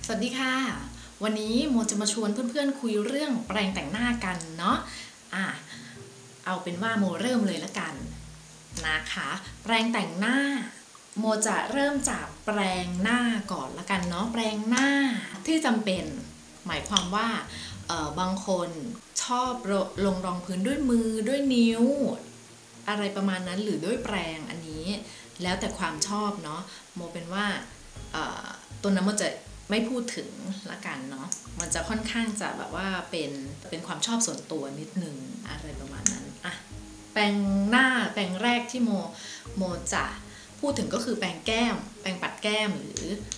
สวัสดีค่ะวันนี้โมจะมาชวนเพื่อนๆคุยเรื่องแปรงแต่งหน้ากันเนาะเอาเป็นว่าโมเริ่มเลยละกันนะคะแปรงแต่งหน้าโมจะเริ่มจากแปรงหน้าก่อนละกันเนาะแปรงหน้าที่จำเป็นหมายความว่าบางคนชอบลงรองพื้นด้วยมือด้วยนิ้วอะไรประมาณนั้นหรือด้วยแปรงอันนี้แล้วแต่ความชอบเนาะโมเป็นว่าตัวนั้นโมจะไม่พูดถึงละกันเนาะมันจะค่อนข้างจะแบบว่าเป็นความชอบส่วนตัวนิดนึงอะไรประมาณนั้นแปรงหน้าแปรงแรกที่โมจะพูดถึงก็คือแปรงแก้มแปรงปัดแก้มหรือ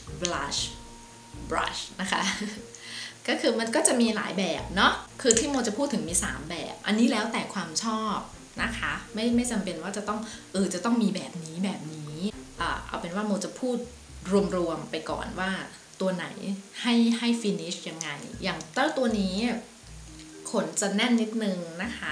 brush นะคะก็คือมันก็จะมีหลายแบบเนาะคือที่โมจะพูดถึงมี3แบบอันนี้แล้วแต่ความชอบนะคะไม่จำเป็นว่าจะต้องมีแบบนี้เอาเป็นว่าโมจะพูดรวมๆไปก่อนว่าตัวไหนให้ finish ยังไงอย่างเจ้าตัวนี้ขนจะแน่นนิดนึงนะคะ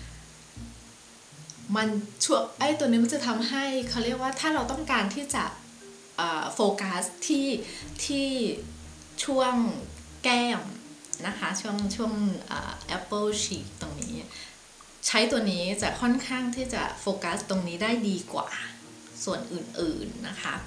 มันตัวนี้มันจะทำให้เขาเรียกว่าถ้าเราต้องการที่จะโฟกัสที่ช่วงแก้มนะคะช่วงapple cheek ตรงนี้ใช้ตัวนี้จะค่อนข้างที่จะโฟกัสตรงนี้ได้ดีกว่าส่วนอื่นๆนะคะ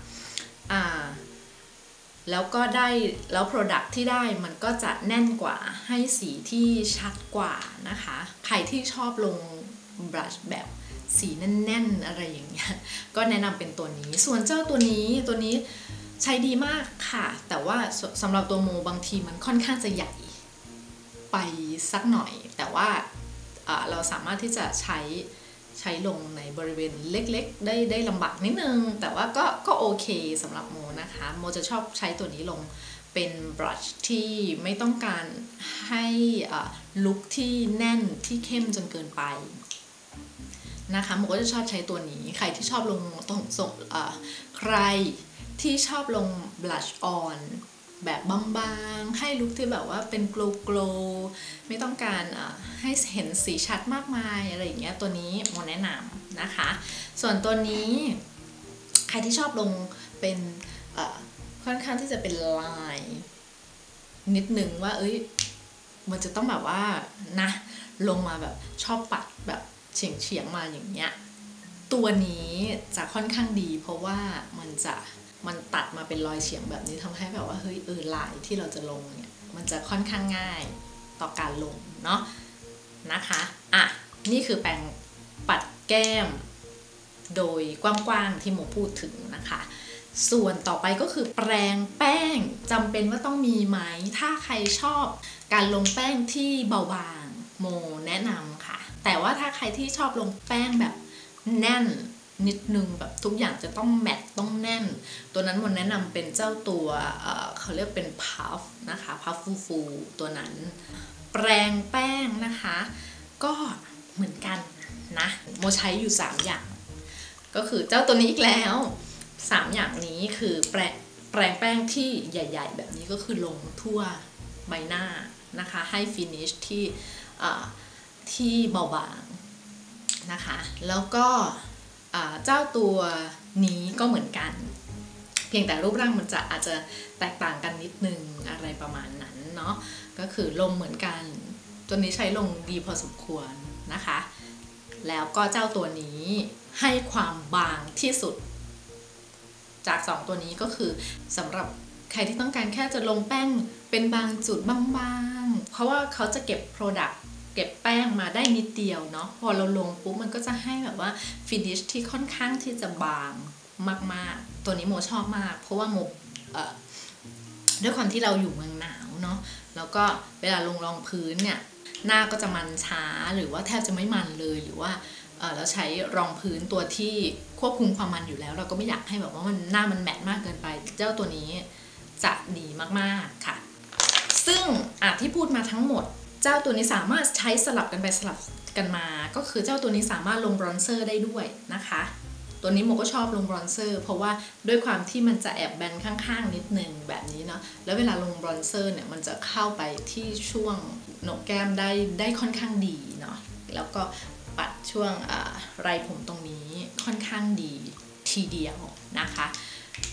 แล้วก็แล้ว product ที่ได้มันก็จะแน่นกว่าให้สีที่ชัดกว่านะคะใครที่ชอบลง brush แบบสีแน่นๆอะไรอย่างเงี้ยก็แนะนำเป็นตัวนี้ส่วนเจ้าตัวนี้ใช้ดีมากค่ะแต่ว่าสำหรับตัวโมบางทีมันค่อนข้างจะใหญ่ไปสักหน่อยแต่ว่าเราสามารถที่จะใช้ลงในบริเวณเล็กๆได้ลำบากนิดนึงแต่ว่าก็โอเคสำหรับโมนะคะโมจะชอบใช้ตัวนี้ลงเป็นบรัชที่ไม่ต้องการให้ลุคที่แน่นที่เข้มจนเกินไปนะคะโมก็จะชอบใช้ตัวนี้ใครที่ชอบลงใครที่ชอบลงบลัชออนแบบบางๆให้ลุคที่แบบว่าเป็นโกลไม่ต้องการให้เห็นสีชัดมากมายอะไรอย่างเงี้ยตัวนี้โมแนะนำนะคะส่วนตัวนี้ใครที่ชอบลงเป็นค่อนข้างที่จะเป็นลายนิดนึงว่ามันจะต้องแบบว่านะลงมาแบบชอบปัดแบบเฉียงมาอย่างเงี้ยตัวนี้จะค่อนข้างดีเพราะว่ามันตัดมาเป็นรอยเฉียงแบบนี้ทำให้แบบว่าลายที่เราจะลงเนี่ยมันจะค่อนข้างง่ายต่อการลงเนาะนะคะนี่คือแปรงปัดแก้มโดยกว้างๆที่โมพูดถึงนะคะส่วนต่อไปก็คือแปรงแป้งจำเป็นว่าต้องมีไหมถ้าใครชอบการลงแป้งที่เบาบางโมแนะนำค่ะแต่ว่าถ้าใครที่ชอบลงแป้งแบบแน่นนิดนึงแบบทุกอย่างจะต้องแมตต์ต้องแน่นตัวนั้นโมแนะนำเป็นเจ้าตัวเขาเรียกเป็นพัฟนะคะพัฟฟูตัวนั้นแปรงแป้งนะคะก็เหมือนกันนะโมใช้อยู่3อย่างก็คือเจ้าตัวนี้อีกแล้ว3อย่างนี้คือแปรงแป้งที่ใหญ่ๆแบบนี้ก็คือลงทั่วใบหน้านะคะให้ฟินิชที่เบาบางนะคะแล้วก็เจ้าตัวนี้ก็เหมือนกันเพียงแต่รูปร่างมันอาจจะแตกต่างกันนิดนึงอะไรประมาณนั้นเนาะก็คือลงเหมือนกันตัวนี้ใช้ลงดีพอสมควรนะคะแล้วก็เจ้าตัวนี้ให้ความบางที่สุดจาก2ตัวนี้ก็คือสำหรับใครที่ต้องการแค่จะลงแป้งเป็นบางจุดบางๆเพราะว่าเขาจะเก็บ productเก็บแป้งมาได้นิดเดียวเนาะพอเราลงปุ๊บมันก็จะให้แบบว่าฟินิชที่ค่อนข้างที่จะบางมากๆตัวนี้โมชอบมากเพราะว่าโมด้วยความที่เราอยู่เมืองหนาวเนาะแล้วก็เวลาลงรองพื้นเนี่ยหน้าก็จะมันช้าหรือว่าแทบจะไม่มันเลยหรือว่าเราใช้รองพื้นตัวที่ควบคุมความมันอยู่แล้วเราก็ไม่อยากให้แบบว่าหน้ามันแมตต์มากเกินไปเจ้าตัวนี้จะดีมากๆค่ะซึ่งที่พูดมาทั้งหมดเจ้าตัวนี้สามารถใช้สลับกันไปสลับกันมาก็คือเจ้าตัวนี้สามารถลงบรอนเซอร์ได้ด้วยนะคะตัวนี้โมก็ชอบลงบรอนเซอร์เพราะว่าด้วยความที่มันจะแอบแบนข้างๆนิดนึงแบบนี้เนาะแล้วเวลาลงบรอนเซอร์เนี่ยมันจะเข้าไปที่ช่วงโหนกแก้มได้ค่อนข้างดีเนาะแล้วก็ปัดช่วงไรผมตรงนี้ค่อนข้างดีทีเดียวนะคะ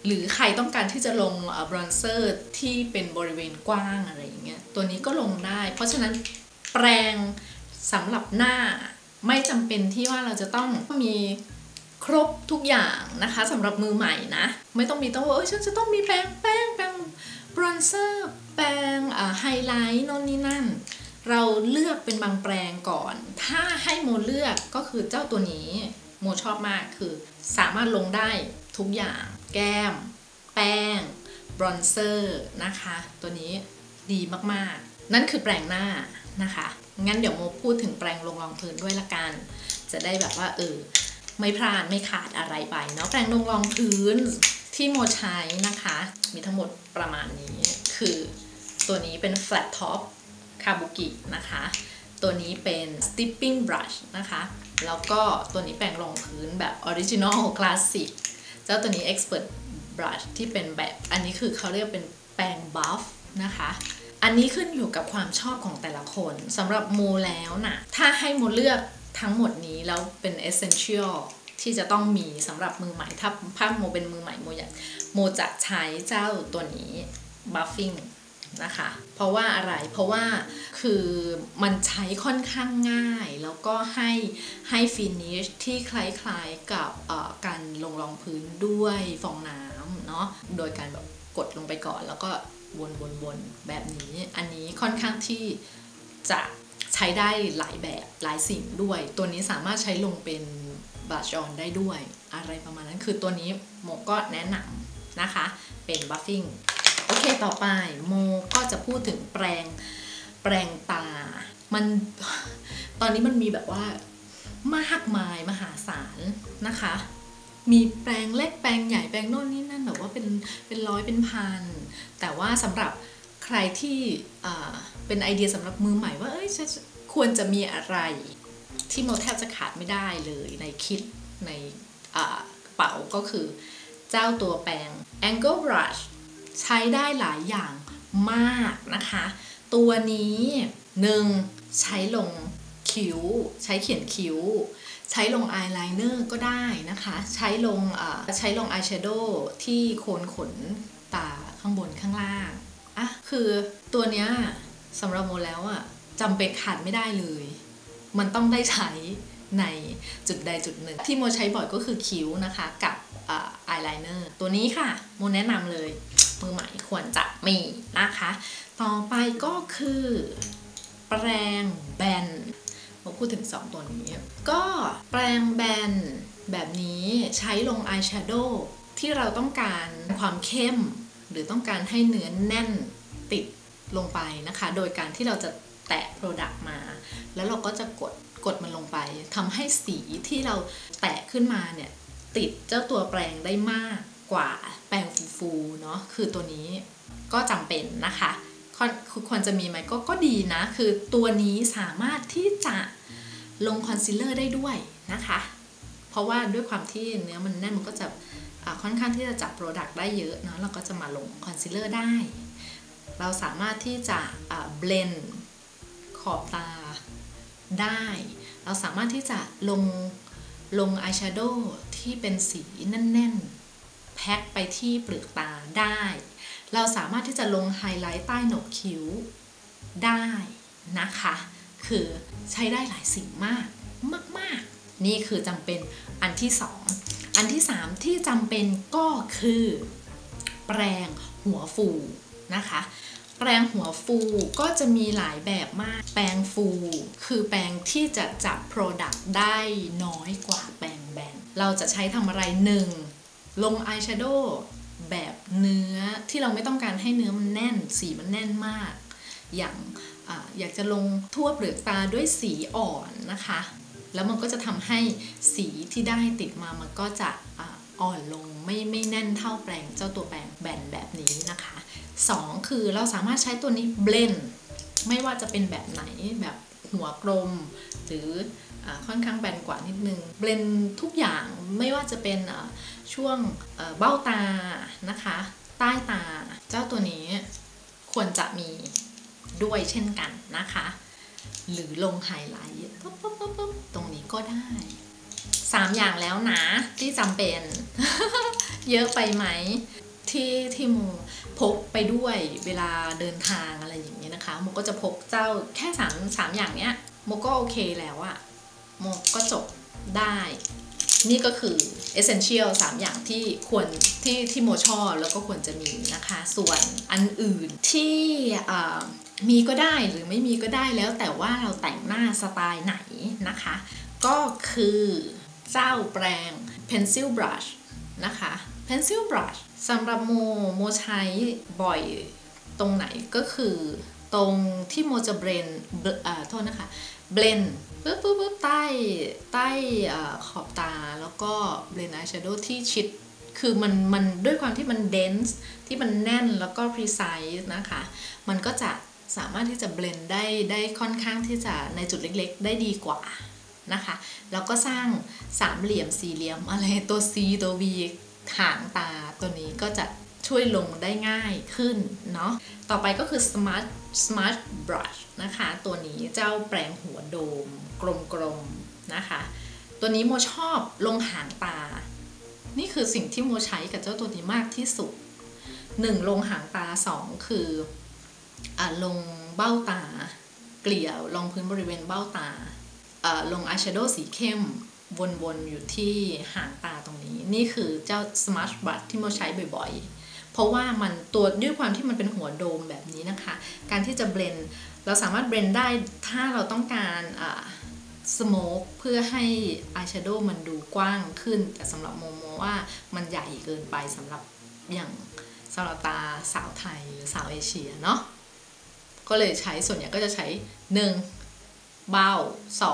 หรือใครต้องการที่จะลงบรอนเซอร์ที่เป็นบริเวณกว้างอะไรอย่างเงี้ยตัวนี้ก็ลงได้เพราะฉะนั้นแปรงสำหรับหน้าไม่จำเป็นที่ว่าเราจะต้องมีครบทุกอย่างนะคะสำหรับมือใหม่นะไม่ต้องมีต้องว่าฉันจะต้องมีแปรงบรอนเซอร์แปรงไฮไลท์โน่นนี่นั่นเราเลือกเป็นบางแปรงก่อนถ้าให้โมเลือกก็คือเจ้าตัวนี้โมชอบมากคือสามารถลงได้ทุกอย่างแก้มแป้งบรอนเซอร์นะคะตัวนี้ดีมากๆนั่นคือแปรงหน้านะคะงั้นเดี๋ยวโมพูดถึงแปรงลงรองพื้นด้วยละกันจะได้แบบว่าไม่พลาดไม่ขาดอะไรไปเนาะแปรงลงรองพื้นที่โมใช้นะคะมีทั้งหมดประมาณนี้คือตัวนี้เป็น flat top คาบุกินะคะตัวนี้เป็น stepping brush นะคะแล้วก็ตัวนี้แปรงรองพื้นแบบ original classic เจ้าตัวนี้ expert brush ที่เป็นแบบอันนี้คือเขาเรียกเป็นแปรง buff นะคะอันนี้ขึ้นอยู่กับความชอบของแต่ละคนสำหรับโมแล้วนะถ้าให้โมเลือกทั้งหมดนี้แล้วเป็น essential ที่จะต้องมีสำหรับมือใหม่ถ้าโมเป็นมือใหม่โมจะใช้เจ้าตัวนี้ buffing นะคะเพราะว่าอะไรเพราะว่าคือมันใช้ค่อนข้างง่ายแล้วก็ให้ finish ที่คล้ายๆกับการลงรองพื้นด้วยฟองน้ำเนาะโดยการแบบกดลงไปก่อนแล้วก็วนแบบนี้อันนี้ค่อนข้างที่จะใช้ได้หลายแบบหลายสิ่งด้วยตัวนี้สามารถใช้ลงเป็นบลัชออนได้ด้วยอะไรประมาณนั้นคือตัวนี้โมก็แนะนำนะคะเป็นบัฟฟิ้งโอเคต่อไปโมก็จะพูดถึงแปรงตามันตอนนี้มันมีแบบว่ามากมายมหาศาลนะคะมีแปรงเล็กแปรงใหญ่แปรงโน่นนี่นั่นแบบว่าเป็นร้อยเป็นพันแต่ว่าสำหรับใครที่เป็นไอเดียสำหรับมือใหม่ว่าควรจะมีอะไรที่โมแทบจะขาดไม่ได้เลยในคิดในกระเป๋าก็คือเจ้าตัวแปรง Angle Brush ใช้ได้หลายอย่างมากนะคะตัวนี้1ใช้ลงคิ้วใช้เขียนคิ้วใช้ลงอายไลเนอร์ก็ได้นะคะใช้ลงอายแชโดว์ที่โคนขนตาข้างบนข้างล่างคือตัวเนี้ยสำหรับโมแล้วจำเป็นขาดไม่ได้เลยมันต้องได้ใช้ในจุดใดจุดหนึ่งที่โมใช้บ่อยก็คือคิ้วนะคะกับอายไลเนอร์ตัวนี้ค่ะโมแนะนำเลยมือใหม่ควรจะมีนะคะต่อไปก็คือแปรงแบนมาพูดถึง2ตัวนี้ก็แปรงแบนแบบนี้ใช้ลงอายแชโดว์ที่เราต้องการความเข้มหรือต้องการให้เนื้อแน่นติดลงไปนะคะโดยการที่เราจะแตะโปรดักต์มาแล้วเราก็จะกดมันลงไปทำให้สีที่เราแตะขึ้นมาเนี่ยติดเจ้าตัวแปรงได้มากกว่าแปรงฟูๆเนาะคือตัวนี้ก็จำเป็นนะคะควรจะมีไหมก็ดีนะคือตัวนี้สามารถที่จะลงคอนซีลเลอร์ได้ด้วยนะคะเพราะว่าด้วยความที่เนื้อมันแน่นมันก็จะค่อนข้างที่จะจับโปรดักต์ได้เยอะเนาะเราก็จะมาลงคอนซีลเลอร์ได้เราสามารถที่จะเบลนด์ขอบตาได้เราสามารถที่จะลงอายแชโดว์ที่เป็นสีแน่นๆแพ็คไปที่เปลือกตาได้เราสามารถที่จะลงไฮไลท์ใต้โหนกคิ้วได้นะคะคือใช้ได้หลายสิ่งมากนี่คือจำเป็นอันที่2อันที่3ที่จำเป็นก็คือแปรงหัวฟูนะคะแปรงหัวฟูก็จะมีหลายแบบมากแปรงฟูคือแปรงที่จะจับ Product ได้น้อยกว่าแปรงแบนเราจะใช้ทำอะไร1ลงอายแชโดว์แบบเนื้อที่เราไม่ต้องการให้เนื้อมันแน่นสีมันแน่นมากอย่างอยากจะลงทั่วเปลือกตาด้วยสีอ่อนนะคะแล้วมันก็จะทำให้สีที่ได้ติดมามันก็จะอ่อนลงไม่แน่นเท่าแปรงเจ้าตัวแปรงแบนแบบนี้นะคะ2คือเราสามารถใช้ตัวนี้เบลนด์ไม่ว่าจะเป็นแบบไหนแบบหัวกลมหรือค่อนข้างแบนกว่านิดนึงเบลนด์ทุกอย่างไม่ว่าจะเป็นช่วงเบ้าตานะคะใต้ตาเจ้าตัวนี้ควรจะมีด้วยเช่นกันนะคะหรือลงไฮไลท์ตรงนี้ก็ได้3อย่างแล้วนะที่จำเป็นเยอะไปไหมที่โมพกไปด้วยเวลาเดินทางอะไรอย่างเงี้ยนะคะโมก็จะพกเจ้าแค่สามอย่างเนี้ยโมก็โอเคแล้วอะโมก็จบได้นี่ก็คือ essential 3 อย่างที่ควรที่โมชอบแล้วก็ควรจะมีนะคะส่วนอันอื่นที่มีก็ได้หรือไม่มีก็ได้แล้วแต่ว่าเราแต่งหน้าสไตล์ไหนนะคะก็คือเจ้าแปรง pencil brush นะคะ pencil brush สำหรับโมใช้บ่อยตรงไหนก็คือตรงที่โมจะเบรนโทษนะคะเบลนปุ๊บใต้ขอบตาแล้วก็เบลนอายแชโดว์ที่ชิดคือมันด้วยความที่มันเดนส์ที่มันแน่นแล้วก็ precise นะคะมันก็จะสามารถที่จะเบลนได้ค่อนข้างที่จะในจุดเล็กๆได้ดีกว่านะคะแล้วก็สร้างสามเหลี่ยมสี่เหลี่ยมอะไรตัว C ตัว V หางตาตัวนี้ก็จะช่วยลงได้ง่ายขึ้นเนาะต่อไปก็คือ smart brush นะคะตัวนี้เจ้าแปรงหัวโดมกลมๆนะคะตัวนี้โมชอบลงหางตานี่คือสิ่งที่โมใช้กับเจ้าตัวนี้มากที่สุด1ลงหางตา2คือลงเบ้าตาเกลี่ยรองพื้นบริเวณเบ้าตาลงอายแชโดว์สีเข้มวนๆอยู่ที่หางตาตรงนี้นี่คือเจ้า smart brush ที่โมใช้บ่อยๆเพราะว่ามันตัวด้วยความที่มันเป็นหัวโดมแบบนี้นะคะการที่จะเบลนเราสามารถเบลนได้ถ้าเราต้องการสโมกเพื่อให้อายแชโดว์มันดูกว้างขึ้นแต่สำหรับโมว่ามันใหญ่เกินไปสำหรับตาสาวไทยหรือสาวเอเชียเนาะก็เลยใช้ส่วนใหญ่ก็จะใช้1เบ้า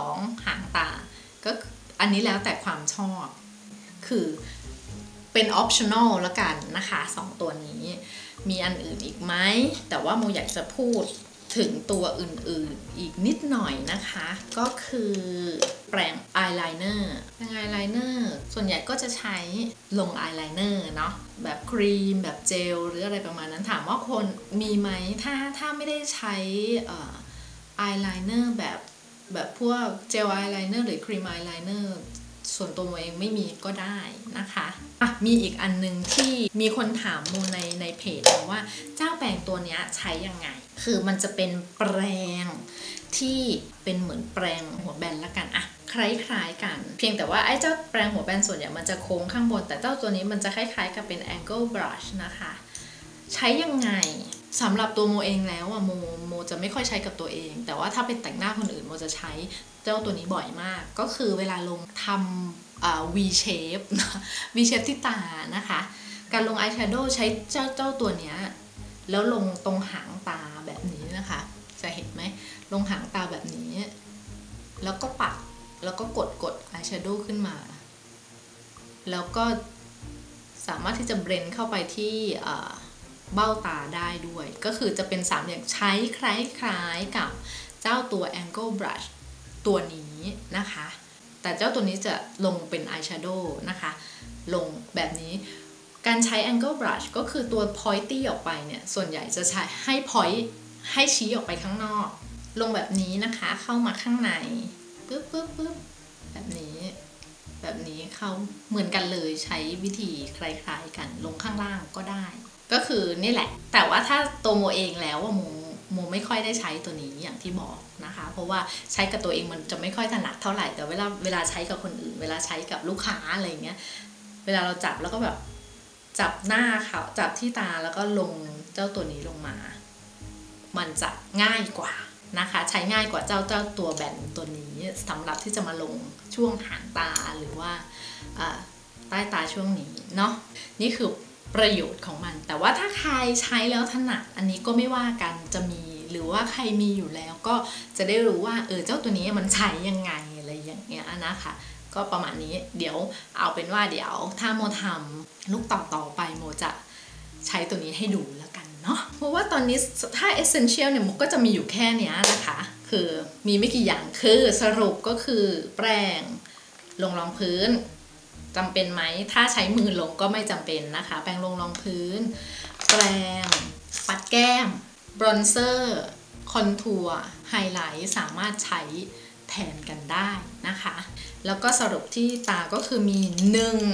2หางตาก็อันนี้แล้วแต่ความชอบคือเป็น optional ละกันนะคะ2ตัวนี้มีอันอื่นอีกไหมแต่ว่าโมอยากจะพูดถึงตัวอื่นๆอีกนิดหน่อยนะคะก็คือแปรงอายไลเนอร์แปรงอายไลเนอร์ส่วนใหญ่ก็จะใช้ลงอายไลเนอร์เนาะแบบครีมแบบเจลหรืออะไรประมาณนั้นถามว่าคนมีไหมถ้าไม่ได้ใช้อายไลเนอร์แบบพวกเจลอายไลเนอร์หรือครีมอายไลเนอร์ส่วนตัวโมเองไม่มีก็ได้นะคะมีอีกอันนึงที่มีคนถามโมในเพจว่าเจ้าแปรงตัวนี้ใช้ยังไงคือมันจะเป็นแปรงที่เป็นเหมือนแปรงหัวแบนละกันอะคล้ายๆกันเพียงแต่ว่าไอ้เจ้าแปรงหัวแบนส่วนใหญ่มันจะโค้งข้างบนแต่เจ้าตัวนี้มันจะคล้ายๆกับเป็น angle brush นะคะใช้ยังไงสำหรับตัวโมเองแล้วอะโมจะไม่ค่อยใช้กับตัวเองแต่ว่าถ้าเป็นแต่งหน้าคนอื่นโมจะใช้เจ้าตัวนี้บ่อยมากก็คือเวลาลงทำV shape V shape ที่ตานะคะการลงอายแชโดว์ใช้เจ้าตัวเนี้ยแล้วลงตรงหางตาแบบนี้นะคะจะเห็นไหมลงหางตาแบบนี้แล้วก็ปัดแล้วก็กดอายแชโดว์ขึ้นมาแล้วก็สามารถที่จะเบลนเข้าไปที่เบ้าตาได้ด้วยก็คือจะเป็น3อย่างใช้คล้ายๆกับเจ้าตัว angle brush ตัวนี้นะคะแต่เจ้าตัวนี้จะลงเป็นอายแชโดว์นะคะลงแบบนี้การใช้ angle brush ก็คือตัว pointy ออกไปเนี่ยส่วนใหญ่จะใช้ให้ point ให้ชี้ออกไปข้างนอกลงแบบนี้นะคะเข้ามาข้างในปึ๊บแบบนี้เข้าเหมือนกันเลยใช้วิธีคล้ายๆกันลงข้างล่างก็ได้ก็คือนี่แหละแต่ว่าถ้าตัวโมเองแล้วโมไม่ค่อยได้ใช้ตัวนี้อย่างที่บอกนะคะเพราะว่าใช้กับตัวเองมันจะไม่ค่อยถนัดเท่าไหร่แต่เวลาใช้กับคนอื่นเวลาใช้กับลูกค้าอะไรเงี้ยเวลาเราจับแล้วก็แบบจับหน้าเขาจับที่ตาแล้วก็ลงเจ้าตัวนี้ลงมามันจะง่ายกว่านะคะใช้ง่ายกว่าเจ้าตัวแบนตัวนี้สำหรับที่จะมาลงช่วงหางตาหรือว่าใต้ตาช่วงนี้เนาะนี่คือประโยชน์ของมันแต่ว่าถ้าใครใช้แล้วถนัดอันนี้ก็ไม่ว่ากันจะมีหรือว่าใครมีอยู่แล้วก็จะได้รู้ว่าเจ้าตัวนี้มันใช้ยังไงอะไรอย่างเงี้ยนะคะก็ประมาณนี้เดี๋ยวเอาเป็นว่าเดี๋ยวถ้าโมทำลูกต่อไปโมจะใช้ตัวนี้ให้ดูแล้วกันเนาะเพราะว่าตอนนี้ถ้า essential เนี่ยโมก็จะมีอยู่แค่นี้นะคะคือมีไม่กี่อย่างคือสรุปก็คือแปรงลงรองพื้นจำเป็นไหมถ้าใช้มือลงก็ไม่จำเป็นนะคะแปรงลงรองพื้นแปรงปัดแก้มบรอนเซอร์คอนทัวร์ไฮไลท์สามารถใช้แทนกันได้นะคะแล้วก็สรุปที่ตาก็คือมี1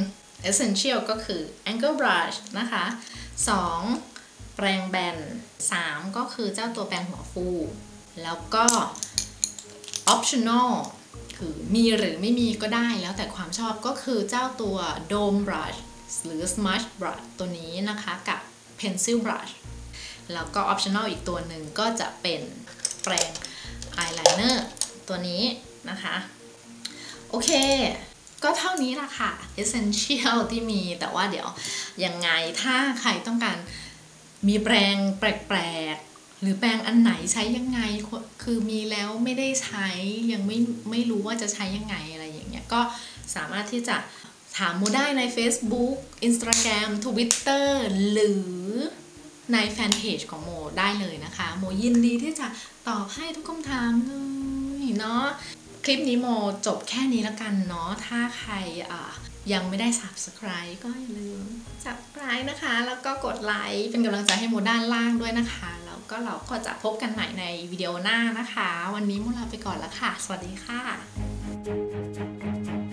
essential ก็คือ angle brush นะคะ2แปรงแบน3ก็คือเจ้าตัวแปรงหัวฟูแล้วก็ optional คือมีหรือไม่มีก็ได้แล้วแต่ความชอบก็คือเจ้าตัว dome brush หรือ smudge brush ตัวนี้นะคะกับ pencil brush แล้วก็ optional อีกตัวหนึ่งก็จะเป็นแปรง eyeliner ตัวนี้นะคะโอเคก็เท่านี้ละค่ะ essential ที่มีแต่ว่าเดี๋ยวยังไงถ้าใครต้องการมีแปรงแปลกๆหรือแปรงอันไหนใช้ยังไงคือมีแล้วไม่ได้ใช้ยังไม่รู้ว่าจะใช้ยังไงอะไรอย่างเงี้ยก็สามารถที่จะถามโมได้ใน Facebook Instagram Twitter หรือในแฟนเพจของโมได้เลยนะคะโมยินดีที่จะตอบให้ทุกคำถามเลยเนาะคลิปนี้โมจบแค่นี้แล้วกันเนาะถ้าใครยังไม่ได้ Subscribe ก็อย่าลืม Subscribe นะคะแล้วก็กดไลค์เป็นกำลังใจให้โมด้านล่างด้วยนะคะแล้วก็เราก็จะพบกันใหม่ในวิดีโอหน้านะคะวันนี้โมลาไปก่อนแล้วค่ะสวัสดีค่ะ